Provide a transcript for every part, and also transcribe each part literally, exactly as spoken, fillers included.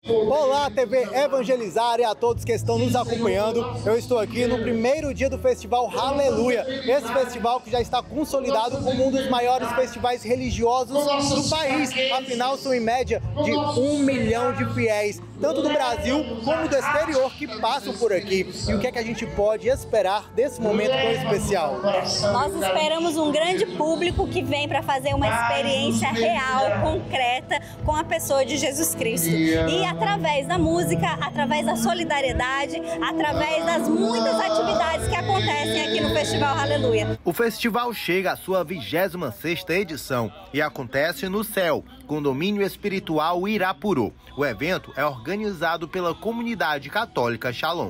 Olá, T V Evangelizar, e a todos que estão nos acompanhando. Eu estou aqui no primeiro dia do Festival Aleluia. Esse festival que já está consolidado como um dos maiores festivais religiosos do país. Afinal, são em média de um milhão de fiéis, tanto do Brasil como do exterior, que passam por aqui. E o que é que a gente pode esperar desse momento tão especial? Nós esperamos um grande público que vem para fazer uma experiência real, concreta, com a pessoa de Jesus Cristo. E através da música, através da solidariedade, através das muitas atividades que acontecem aqui no Festival Aleluia. O festival chega à sua vigésima sexta edição e acontece no Céu, Condomínio Espiritual Irapuru. O evento é organizado pela comunidade católica Shalom.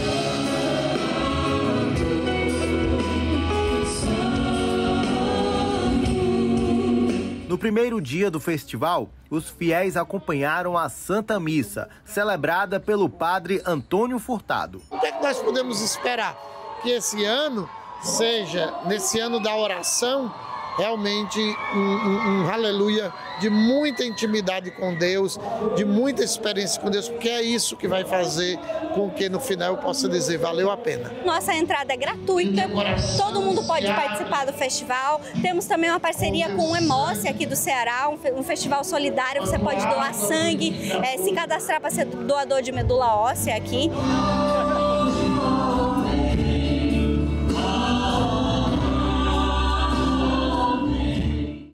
No primeiro dia do festival, os fiéis acompanharam a Santa Missa, celebrada pelo padre Antônio Furtado. O que é que nós podemos esperar? Que esse ano seja, nesse ano da oração, realmente um, um, um aleluia de muita intimidade com Deus, de muita experiência com Deus, porque é isso que vai fazer com que no final eu possa dizer, valeu a pena. Nossa entrada é gratuita, todo mundo pode participar do festival. Temos também uma parceria com o Hemócia aqui do Ceará, um, um festival solidário, você pode doar sangue, é, se cadastrar para ser doador de medula óssea aqui.